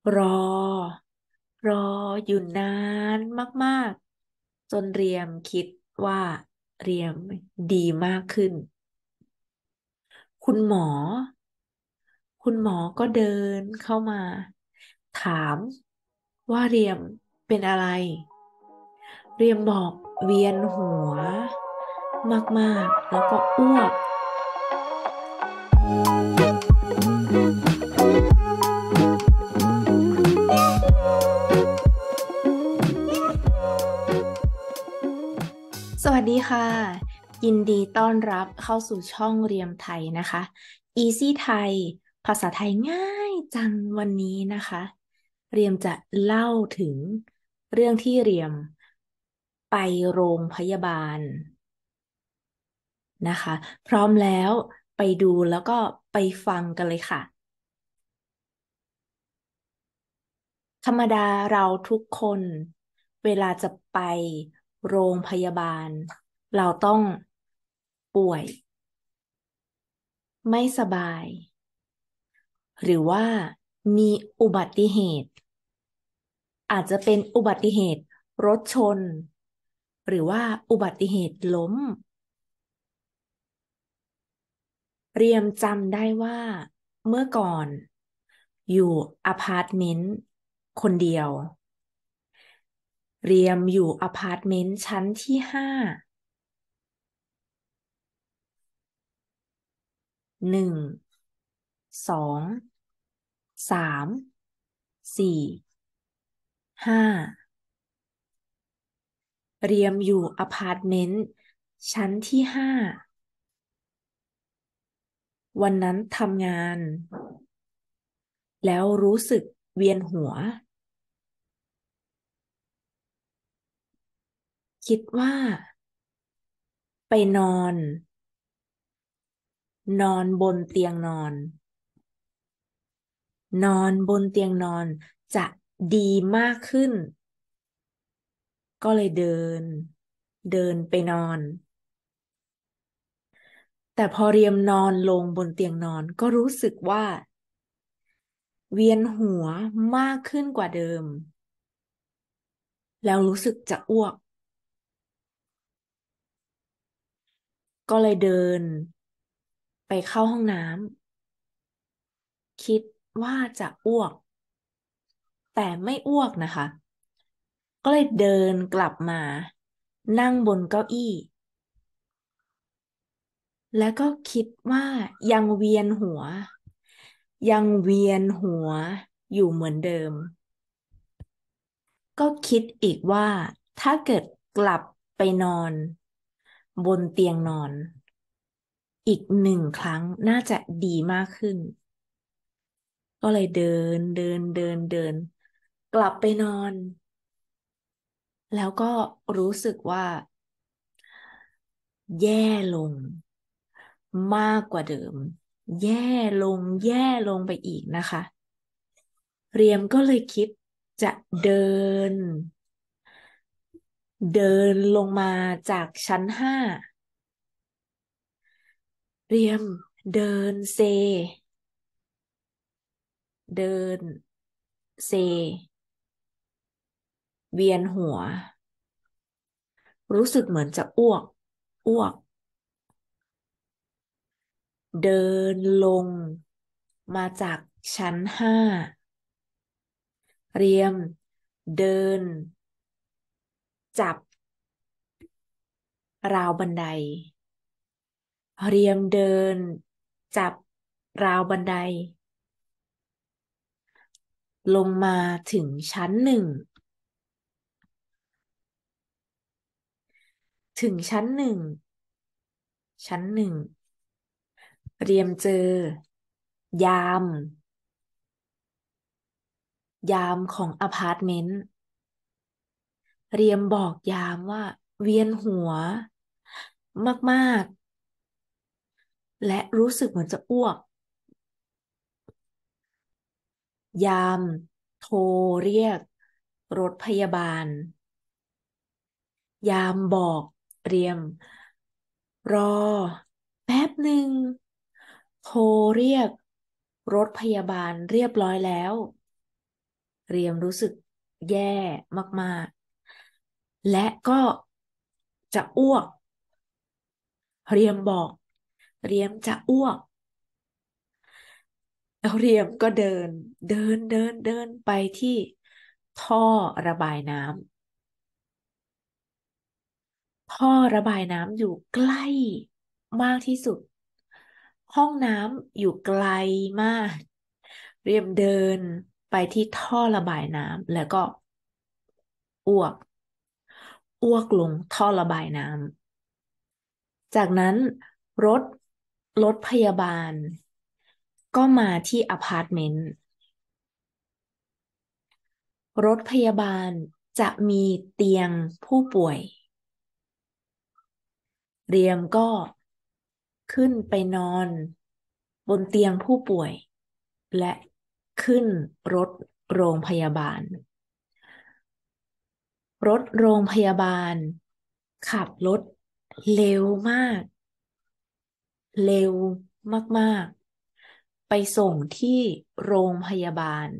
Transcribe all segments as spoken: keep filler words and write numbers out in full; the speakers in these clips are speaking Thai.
รอรออยู่นานมากๆจนเรียมคิดว่าเรียมดีมากขึ้นคุณหมอคุณหมอก็เดินเข้ามาถามว่าเรียมเป็นอะไรเรียมบอกเวียนหัวมากๆแล้วก็อ้วก สวัสดีค่ะยินดีต้อนรับเข้าสู่ช่องเรียมไทยนะคะ Easy ไทยภาษาไทยง่ายจังวันนี้นะคะเรียมจะเล่าถึงเรื่องที่เรียมไปโรงพยาบาลนะคะพร้อมแล้วไปดูแล้วก็ไปฟังกันเลยค่ะธรรมดาเราทุกคนเวลาจะไปโรงพยาบาลเราต้องป่วย ไม่สบายหรือว่ามีอุบัติเหตุอาจจะเป็นอุบัติเหตุรถชนหรือว่าอุบัติเหตุล้มเรียมจำได้ว่าเมื่อก่อนอยู่อพาร์ตเมนต์คนเดียวเรียมอยู่อพาร์ตเมนต์ชั้นที่ห้าหนึ่งสองสามสี่ห้า เรียมอยู่อพาร์ตเมนต์ชั้นที่ห้าวันนั้นทำงานแล้วรู้สึกเวียนหัวคิดว่าไปนอนนอนบนเตียงนอนนอนบนเตียงนอนจะดีมากขึ้นก็เลยเดินเดินไปนอนแต่พอเรียมนอนลงบนเตียงนอนก็รู้สึกว่าเวียนหัวมากขึ้นกว่าเดิมแล้วรู้สึกจะอ้วก ก็เลยเดินไปเข้าห้องน้ำคิดว่าจะอ้วกแต่ไม่อ้วกนะคะก็เลยเดินกลับมานั่งบนเก้าอี้แล้วก็คิดว่ายังเวียนหัวยังเวียนหัวอยู่เหมือนเดิมก็คิดอีกว่าถ้าเกิดกลับไปนอนบนเตียงนอนอีกหนึ่งครั้งน่าจะดีมากขึ้น ก็เลยเดินเดินเดินเดินกลับไปนอนแล้วก็รู้สึกว่าแย่ลงมากกว่าเดิมแย่ลงแย่ลงไปอีกนะคะเรียมก็เลยคิดจะเดินเดินลงมาจากชั้นห้าเรียมเดินเซเดินเซเวียนหัวรู้สึกเหมือนจะอ้วกอ้วก เดินลงมาจากชั้นห้าเรียมเดินจับราวบันไดเรียมเดินจับราวบันไดลงมาถึงชั้นหนึ่งถึงชั้นหนึ่งชั้นหนึ่งเรียมเจอยามยามของอพาร์ตเมนต์เรียมบอกยามว่าเวียนหัวมากๆและรู้สึกเหมือนจะอ้วก ยามโทรเรียกรถพยาบาลยามบอกเรียมรอแป๊บหนึ่งโทรเรียกรถพยาบาลเรียบร้อยแล้วเรียมรู้สึกแย่มากๆและก็จะอ้วกเรียมบอกเรียมจะอ้วกแล้วเรียมก็เดินเดินเดินเดินไปที่ท่อระบายน้ำท่อระบายน้ำอยู่ใกล้มากที่สุดห้องน้ำอยู่ไกลมากเรียมเดินไปที่ท่อระบายน้ำแล้วก็อ้วกอ้วกลงท่อระบายน้ำจากนั้นรถรถพยาบาลก็มาที่อพาร์ตเมนต์ รถพยาบาลจะมีเตียงผู้ป่วยเรียมก็ขึ้นไปนอนบนเตียงผู้ป่วยและขึ้นรถโรงพยาบาลรถโรงพยาบาลขับรถเร็วมากเร็วมากๆไปส่งที่โรงพยาบาล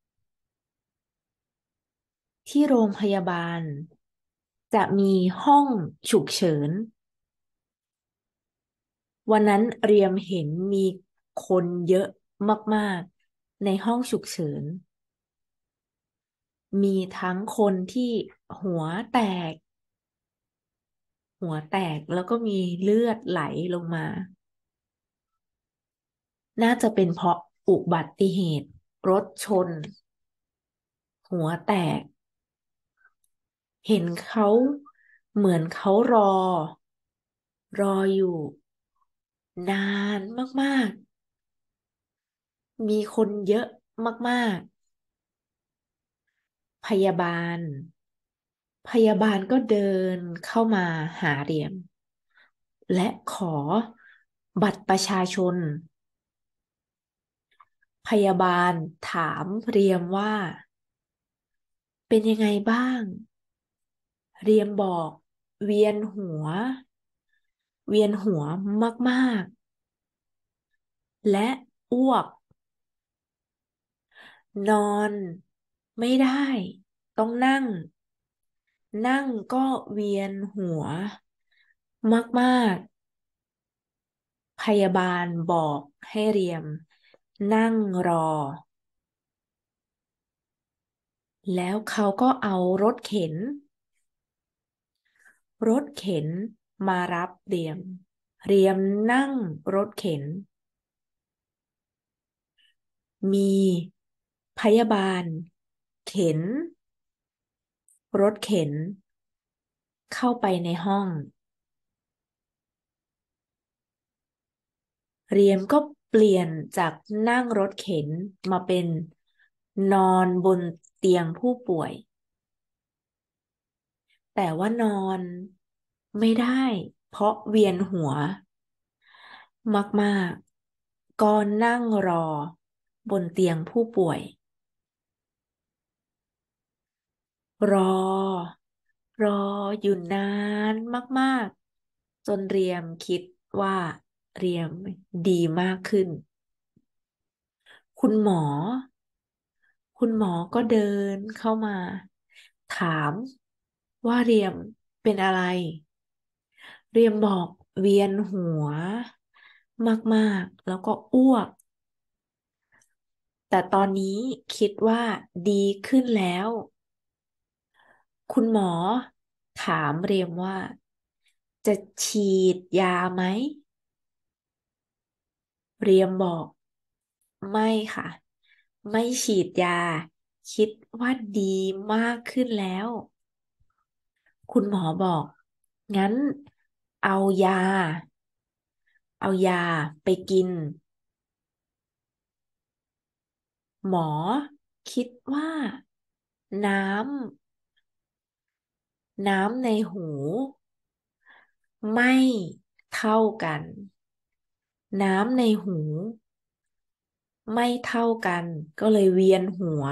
ที่โรงพยาบาลจะมีห้องฉุกเฉิน วันนั้นเรียมเห็นมีคนเยอะมากๆในห้องฉุกเฉิน มีทั้งคนที่หัวแตก หัวแตกแล้วก็มีเลือดไหลลงมา น่าจะเป็นเพราะอุบัติเหตุรถชน หัวแตก เห็นเขาเหมือนเขารอ รออยู่นานมากๆ มีคนเยอะมากๆ พยาบาล พยาบาลก็เดินเข้ามาหาเรียมและขอบัตรประชาชนพยาบาลถามเรียมว่าเป็นยังไงบ้างเรียมบอกเวียนหัวเวียนหัวมากๆและอ้วกนอนไม่ได้ต้องนั่งนั่งก็เวียนหัวมากๆพยาบาลบอกให้เรียมนั่งรอ แล้วเขาก็เอารถเข็นรถเข็นมารับเรียมเรียมนั่งรถเข็นมีพยาบาลเข็นรถเข็นเข้าไปในห้องเรียมก็เปลี่ยนจากนั่งรถเข็นมาเป็นนอนบนเตียงผู้ป่วยแต่ว่านอนไม่ได้เพราะเวียนหัวมากๆก็นั่งรอบนเตียงผู้ป่วยรอรออยู่นานมากๆจนเรียมคิดว่าเรียมดีมากขึ้นคุณหมอคุณหมอก็เดินเข้ามาถามว่าเรียมเป็นอะไรเรียมบอกเวียนหัวมากๆแล้วก็อ้วก แต่ตอนนี้คิดว่าดีขึ้นแล้ว คุณหมอถามเรียมว่าจะฉีดยาไหม เรียมบอกไม่ค่ะ ไม่ฉีดยา คิดว่าดีมากขึ้นแล้ว คุณหมอบอกงั้นเอายา เอายาไปกิน หมอคิดว่าน้ำน้ำในหูไม่เท่ากัน น้ำในหูไม่เท่ากันก็เลยเวียนหัว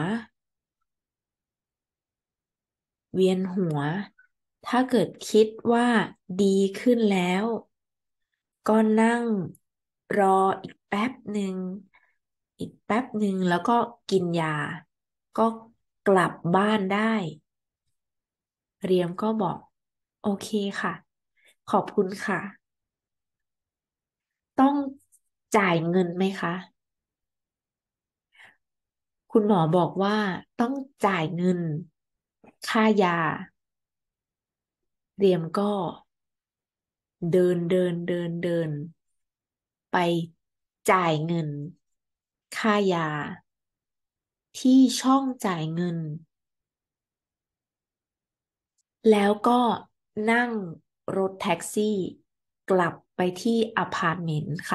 เวียนหัวถ้าเกิดคิดว่าดีขึ้นแล้วก็นั่งรออีกแป๊บหนึ่งอีกแป๊บหนึ่งแล้วก็กินยาก็กลับบ้านได้ เรียมก็บอกโอเคค่ะขอบคุณค่ะต้องจ่ายเงินไหมคะคุณหมอบอกว่าต้องจ่ายเงินค่ายาเรียมก็เดินเดินเดินเดินไปจ่ายเงินค่ายาที่ช่องจ่ายเงินแล้วก็นั่งรถแท็กซี่กลับไปที่อพาร์ตเมนต์ค่ะ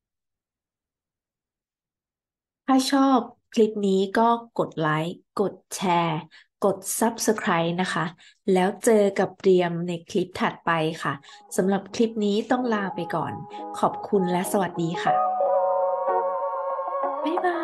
ถ้าชอบคลิปนี้ก็กดไลค์ กดแชร์ กด ซับสไครบ์ นะคะ แล้วเจอกับเรียมในคลิปถัดไปค่ะ สำหรับคลิปนี้ต้องลาไปก่อน ขอบคุณและสวัสดีค่ะ บ๊ายบาย